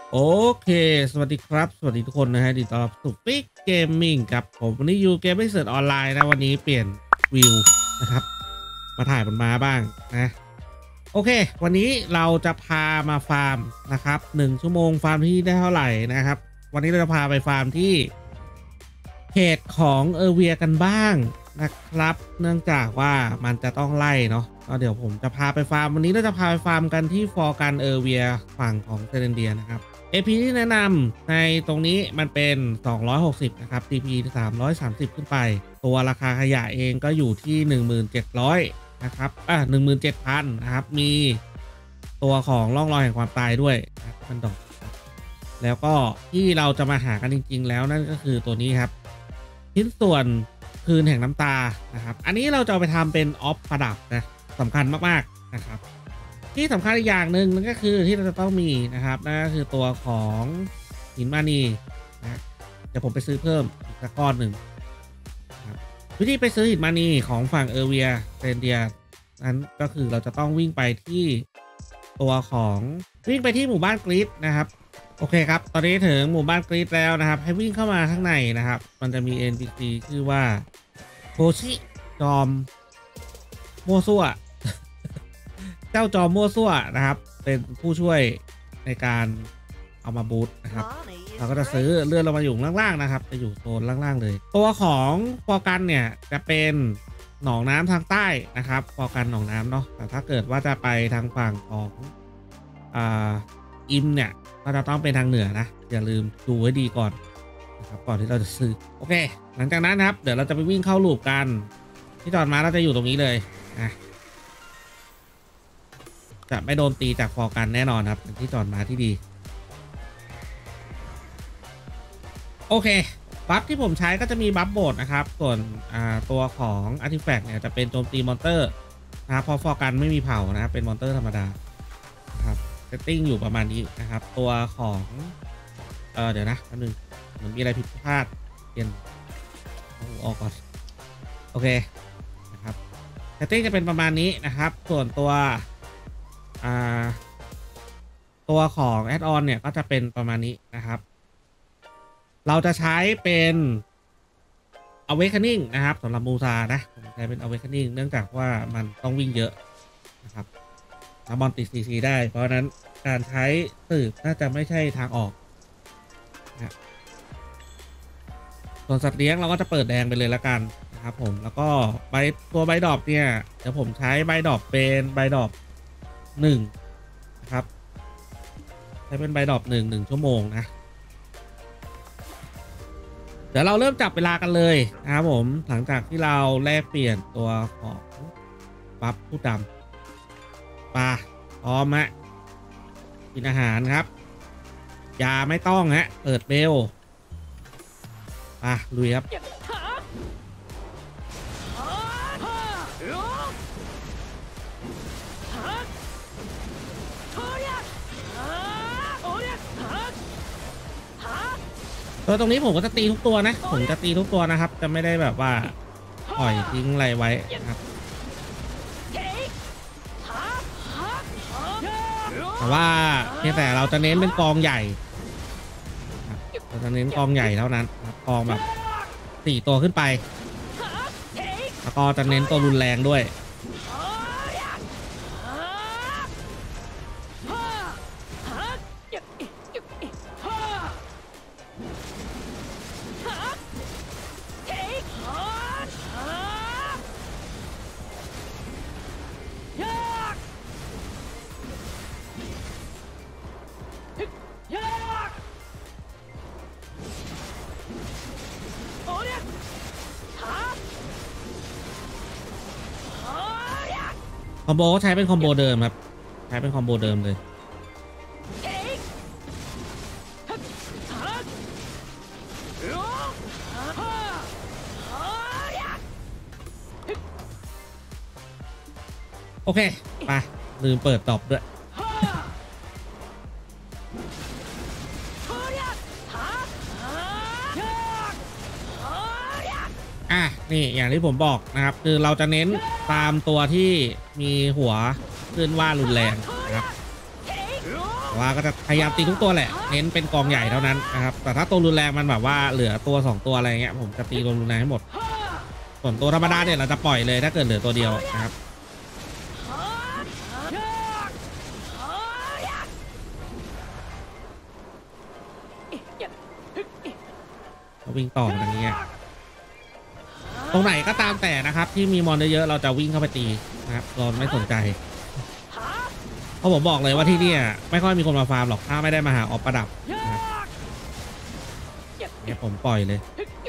โอเคสวัสดีครับสวัสดีทุกคนนะฮะดีต้อนรับสู่ปิ๊กเกมมิ่งกับผมวันนี้อยู่เกมไม่เสิร์ชออนไลน์นะวันนี้เปลี่ยนวิวนะครับมาถ่ายบนม้าบ้างนะโอเควันนี้เราจะพามาฟาร์มนะครับ1 ชั่วโมงฟาร์มที่ได้เท่าไหร่นะครับวันนี้เราจะพาไปฟาร์มที่เขตของเออร์เวียกันบ้างนะครับเนื่องจากว่ามันจะต้องไล่เนาะก็เดี๋ยวผมจะพาไปฟาร์มวันนี้เราจะพาไปฟาร์มกันที่ฟอร์กันเออร์เวียฝั่งของเซเรนเดียนะครับAP ที่แนะนำในตรงนี้มันเป็น260นะครับ TP 330ขึ้นไปตัวราคาขยะเองก็อยู่ที่1700นะครับ17,000นะครับมีตัวของร่องรอยแห่งความตายด้วยนะครับมันดอกแล้วก็ที่เราจะมาหากันจริงๆแล้วนั่นก็คือตัวนี้ครับชิ้นส่วนคืนแห่งน้ำตานะครับอันนี้เราจะเอาไปทำเป็นออฟประดับนะสำคัญมากๆนะครับที่สำคัญอีกอย่างหนึ่งนั่นก็คือที่เราจะต้องมีนะครับนั่นก็คือตัวของหินมานีนะเดี๋ยวผมไปซื้อเพิ่มอีกสักก้อนหนึ่งนะครับวิธีไปซื้อหินมานีของฝั่งเออร์เวียเรนเดียนั้นก็คือเราจะต้องวิ่งไปที่ตัวของวิ่งไปที่หมู่บ้านกรีดนะครับโอเคครับตอนนี้ถึงหมู่บ้านกรีดแล้วนะครับให้วิ่งเข้ามาข้างในนะครับมันจะมี NPC ชื่อว่าโคชิจอมมั่วซั่ว เจ้าจอมมั่วซั่วนะครับเป็นผู้ช่วยในการเอามาบูทนะครับเราก็จะซื้อเลื่อนลงมาอยู่ล่างๆนะครับจะอยู่โซนล่างๆเลยตัวของฟอร์กันเนี่ยจะเป็นหนองน้ำทางใต้นะครับฟอร์กันหนองน้ำเนาะแต่ถ้าเกิดว่าจะไปทางฝั่งของอิมเนี่ยก็จะต้องเป็นทางเหนือนะอย่าลืมดูให้ดีก่อนนะครับก่อนที่เราจะซื้อโอเคหลังจากนั้นครับเดี๋ยวเราจะไปวิ่งเข้าลูปกันที่จอดมาเราจะอยู่ตรงนี้เลยนะจะไม่โดนตีจากฟอร์กันแน่นอนครับเป็นที่จอดมาที่ดีโอเคบัฟที่ผมใช้ก็จะมีบัฟโบดนะครับส่วนตัวของอาร์ติแฟกต์เนี่ยจะเป็นโจมตีมอนเตอร์นะครับเพราะฟอร์กันไม่มีเผานะครับเป็นมอนเตอร์ธรรมดาครับเซตติ้งอยู่ประมาณนี้นะครับตัวของเดี๋ยวนะแป๊บนึงเหมือนมีอะไรผิดพลาดเปลี่ยนออกก่อนโอเคนะครับเซตติ้งจะเป็นประมาณนี้นะครับส่วนตัวของแอดออนเนี่ยก็จะเป็นประมาณนี้นะครับเราจะใช้เป็น Awakening นะครับสำหรับมูซานะผมใช้เป็น Awakening เนื่องจากว่ามันต้องวิ่งเยอะนะครับแล้วบอลติด CC ได้เพราะนั้นการใช้สืบน่าจะไม่ใช่ทางออกนะส่วนสัตว์เลี้ยงเราก็จะเปิดแดงไปเลยละกันนะครับผมแล้วก็ตัวใบดอกเนี่ยเดี๋ยวผมใช้ใบดอกเป็นใบดอก1นะครับใช้เป็นใบดอก1 ชั่วโมงนะเดี๋ยวเราเริ่มจับเวลากันเลยนะครับผมหลังจากที่เราแลกเปลี่ยนตัวของบัฟผู้ดำปลาพร้อมฮะกินอาหารครับยาไม่ต้องฮะเปิดเบลลุยครับตัวตรงนี้ผมก็จะตีทุกตัวนะผมจะตีทุกตัวนะครับจะไม่ได้แบบว่าปล่อยทิ้งอะไรไว้นะครับแต่ว่าเพียงแต่เราจะเน้นเป็นกองใหญ่เราจะเน้นกองใหญ่เท่านั้นครับกองแบบ4 ตัวขึ้นไปแล้วก็จะเน้นตัวรุนแรงด้วยคอมโบก็ใช้เป็นคอมโบเดิมครับใช้เป็นคอมโบเดิมเลยโอเคไปลืมเปิดตอบด้วยนี่อย่างที่ผมบอกนะครับคือเราจะเน้นตามตัวที่มีหัวขึ้นว่ารุนแรงนะครับ วว่าก็จะพยายามตีทุกตัวแหละเน้นเป็นกองใหญ่เท่านั้นนะครับแต่ถ้าตัวรุนแรงมันแบบว่าเหลือตัว2ตัวอะไรเงี้ยผมจะตีตัวรุนแรงให้หมดส่วนตัวธรรมดาเนี่ยเราจะปล่อยเลยถ้าเกิดเหลือตัวเดียวนะครับวิ่งต่ออย่างเงี้ยตรงไหนก็ตามแต่นะครับที่มีมอนเยอะๆเราจะวิ่งเข้าไปตีนะครับเราไม่สนใจเพราะผมบอกเลยว่าที่นี่ไม่ค่อยมีคนมาฟาร์มหรอกถ้าไม่ได้มาหาออฟประดับนะครับเนี่ยผมปล่อยเลย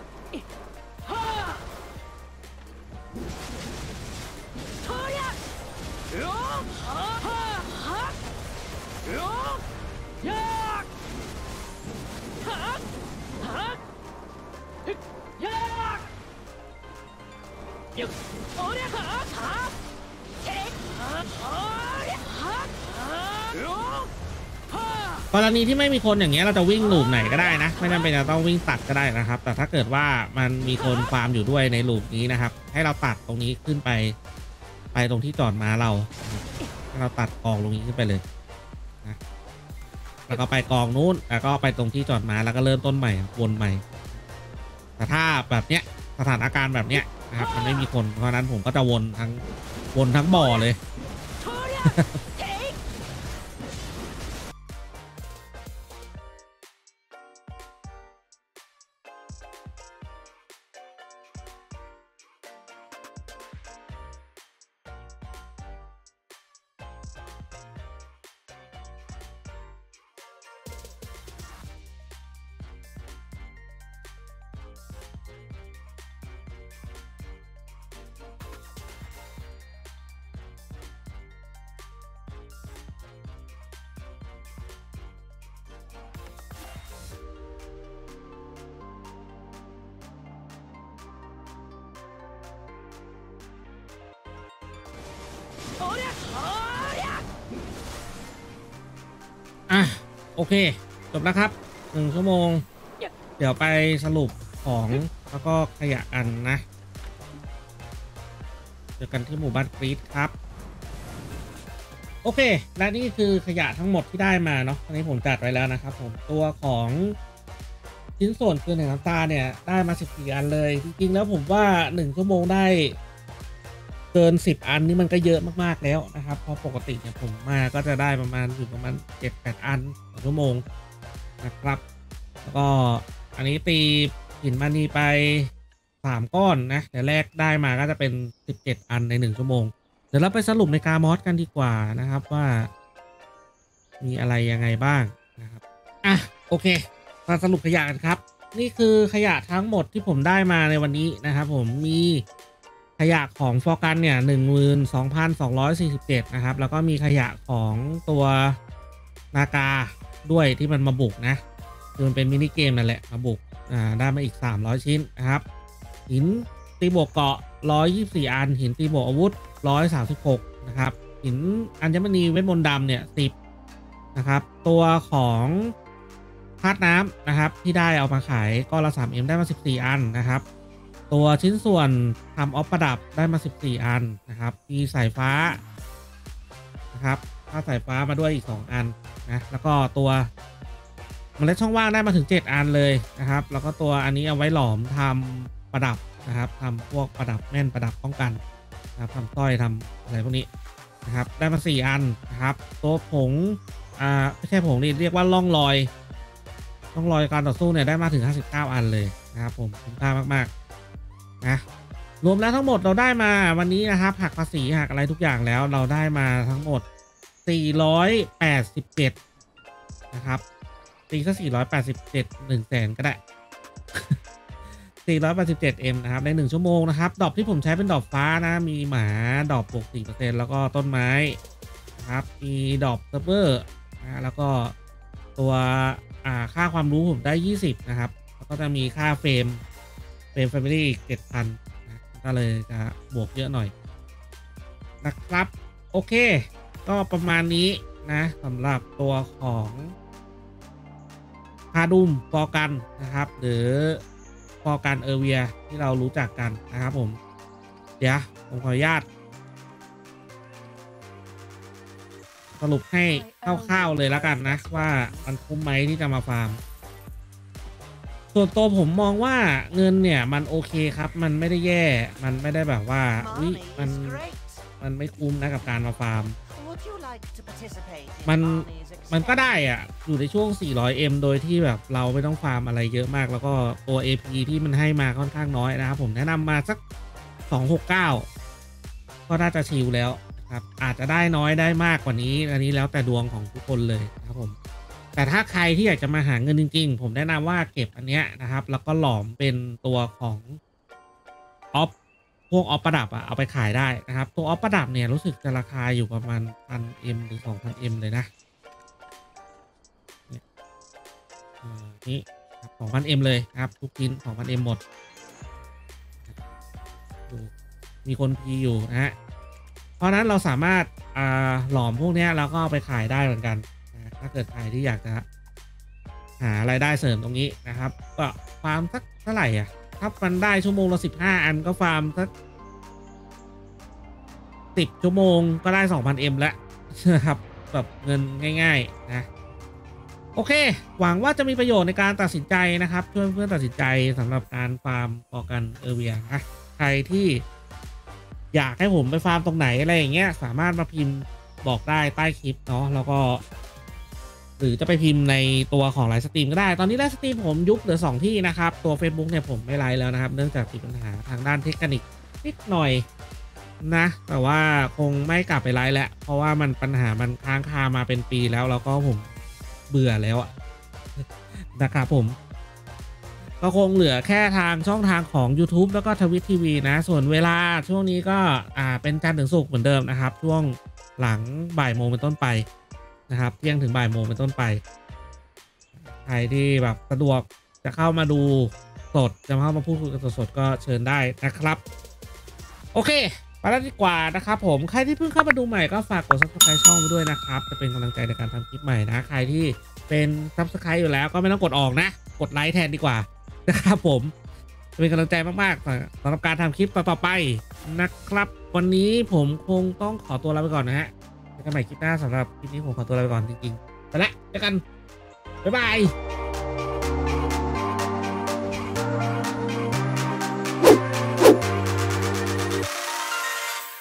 กรณีที่ไม่มีคนอย่างเงี้ยเราจะวิ่งลูปไหนก็ได้นะไม่จำเป็นจะต้องวิ่งตัดก็ได้นะครับแต่ถ้าเกิดว่ามันมีคนฟาร์มอยู่ด้วยในลูปนี้นะครับให้เราตัดตรงนี้ขึ้นไปตรงที่จอดม้าเราให้เราตัดกองตรงนี้ขึ้นไปเลยนะแล้วก็ไปกองนู้นแล้วก็ไปตรงที่จอดม้าแล้วก็เริ่มต้นใหม่วนใหม่แต่ถ้าแบบเนี้ยสถานการณ์แบบเนี้ยนะครับมันไม่มีคนเพราะนั้นผมก็จะวนทั้งบ่อเลย โอเคจบแล้วครับ1 ชั่วโมงเดี๋ยวไปสรุปของแล้วก็ขยะกันนะเจอกันที่หมู่บ้านกรีดครับโอเคและนี่คือขยะทั้งหมดที่ได้มาเนาะอันนี้ผมจัดไว้แล้วนะครับผมตัวของชิ้นส่วนคือน้ำตาเนี่ยได้มา14 อันเลยจริงๆแล้วผมว่า1 ชั่วโมงได้เกิน10 อันนี่มันก็เยอะมากๆแล้วนะครับเพราะปกติเนี่ยผมมาก็จะได้ประมาณ7-8 อันต่อชั่วโมงนะครับแล้วก็อันนี้ตีหินมานีไป3 ก้อนนะเดี๋ยวแรกได้มาก็จะเป็น17 อันใน1 ชั่วโมงเดี๋ยวเราไปสรุปในกามอสกันดีกว่านะครับว่ามีอะไรยังไงบ้างนะครับโอเคมาสรุปขยะกันครับนี่คือขยะทั้งหมดที่ผมได้มาในวันนี้นะครับผมมีขยะของฟอร์กันเนี่ย12,247นะครับแล้วก็มีขยะของตัวนากาด้วยที่มันมาบุกนะคือมันเป็นมินิเกมนั่นแหละมาบุกได้มาอีก300 ชิ้นนะครับหินตีบวกเกาะ124 อันหินตีบวกอาวุธ136นะครับหินอัญมณีเวทมนต์ดำเนี่ย10นะครับตัวของธาตุน้ำนะครับที่ได้เอามาขายก้อนละ 3M ได้มา14 อันนะครับตัวชิ้นส่วนทำออฟประดับได้มา14 อันนะครับมีสายฟ้านะครับถ้าสายฟ้ามาด้วยอีก2 อันนะแล้วก็ตัวเมล็ดช่องว่างได้มาถึง7 อันเลยนะครับแล้วก็ตัวอันนี้เอาไว้หลอมทำประดับนะครับทำพวกประดับแม่นประดับป้องกันนะครับทำสร้อยทำอะไรพวกนี้นะครับได้มา4 อันนะครับตัวผงไม่ใช่ผงนี่เรียกว่าร่องรอยการต่อสู้เนี่ยได้มาถึง59 อันเลยนะครับผมคุ้มค่ามากๆนะรวมแล้วทั้งหมดเราได้มาวันนี้นะครับหักภาษีหักอะไรทุกอย่างแล้วเราได้มาทั้งหมด487นะครับตีซะ487 100,000ก็ได้ 487M นะครับใน1 ชั่วโมงนะครับดอกที่ผมใช้เป็นดอกฟ้านะมีหมาดอกบวก 4% แล้วก็ต้นไม้นะครับมีดอกเซิร์ฟเวอร์นะแล้วก็ตัวค่าความรู้ผมได้20นะครับแล้วก็จะมีค่าเฟรมแฟมิลี่อีก 7,000 นะก็เลยจะบวกเยอะหน่อยนะครับโอเคก็ประมาณนี้นะสำหรับตัวของพาดุมฟอร์กันนะครับหรือฟอร์กันเอเวียที่เรารู้จักกันนะครับผมเดี๋ยวผมขออนุญาตสรุปให้คร่าวๆเลยแล้วกันนะว่ามันคุ้มไหมที่จะมาฟาร์มส่วนตัวผมมองว่าเงินเนี่ยมันโอเคครับมันไม่ได้แย่มันไม่ได้แบบว่าอุ๊ยมันไม่คุ้มนะกับการมาฟาร์มมันมันก็ได้อะอยู่ในช่วง 400M โดยที่แบบเราไม่ต้องฟาร์มอะไรเยอะมากแล้วก็ตัว AP ที่มันให้มาค่อนข้างน้อยนะครับผมแนะนำมาสัก269ก็น่าจะชิลแล้วครับอาจจะได้น้อยได้มากกว่านี้อันนี้แล้วแต่ดวงของทุกคนเลยครับผมแต่ถ้าใครที่อยากจะมาหาเงินจริงๆผมแนะนำว่าเก็บอันเนี้ยนะครับแล้วก็หลอมเป็นตัวของออฟพวกออฟประดับอะเอาไปขายได้นะครับตัวออฟประดับเนี่ยรู้สึกจะราคาอยู่ประมาณ 1,000M ถึง 2,000M เลยนะนี่ครับ 2,000M เลยครับทุกชิ้น 2,000M หมดมีคนพีอยู่นะฮะเพราะนั้นเราสามารถหลอมพวกนี้เราก็เอาไปขายได้เหมือนกันนะถ้าเกิดใครที่อยากจะหารายได้เสริมตรงนี้นะครับก็ฟาร์มสักเท่าไหร่อ่ะถ้ามันได้ชั่วโมงละ15 อันก็ฟาร์มสัก10 ชั่วโมงก็ได้ 2,000M แล้วนะครับแบบเงินง่ายๆนะโอเคหวังว่าจะมีประโยชน์ในการตัดสินใจนะครับช่วยเพื่อนตัดสินใจสำหรับการฟาร์มออร์กันเอเวียนะใครที่อยากให้ผมไปฟาร์มตรงไหนอะไรอย่างเงี้ยสามารถมาพิมพ์บอกได้ใต้คลิปเนาะแล้วก็หรือจะไปพิมพ์ในตัวของไลฟ์สตรีมก็ได้ตอนนี้ไลฟ์สตรีมผมยุบเหลือ2ที่นะครับตัว Facebook เนี่ยผมไม่ไลฟ์แล้วนะครับเนื่องจากติดปัญหาทางด้านเทคนิคนิดหน่อยนะแต่ว่าคงไม่กลับไปไลฟ์แล้วเพราะว่ามันปัญหามันค้างคามาเป็นปีแล้วก็ผมเบื่อแล้วอะนะครับผมก็คงเหลือแค่ทางช่องทางของ YouTube แล้วก็ทวิตทีวีนะส่วนเวลาช่วงนี้ก็เป็นจันทร์ถึงศุกร์เหมือนเดิมนะครับช่วงหลังบ่ายโมงเป็นต้นไปนะครับเที่ยงถึงบ่ายโมงเป็นต้นไปใครที่แบบสะดวกจะเข้ามาดูสดจะเข้ามาพูดคุยกันสดๆก็เชิญได้นะครับโอเคไปแล้วดีกว่านะครับผมใครที่เพิ่งเข้ามาดูใหม่ก็ฝากกด Subscribe ช่องไปด้วยนะครับจะเป็นกำลังใจในการทำคลิปใหม่นะใครที่เป็น Subscribe อยู่แล้วก็ไม่ต้องกดออกนะกดไลค์แทนดีกว่านะครับผมจะเป็นกำลังใจมากๆสำหรับการทำคลิปต่อๆไปนะครับวันนี้ผมคงต้องขอตัวลาไปก่อนนะฮะเจอกันใหม่คลิปหน้าสำหรับคลิปนี้ผมขอตัวลาไปก่อนจริงๆไปละเจอกันบ๊ายบาย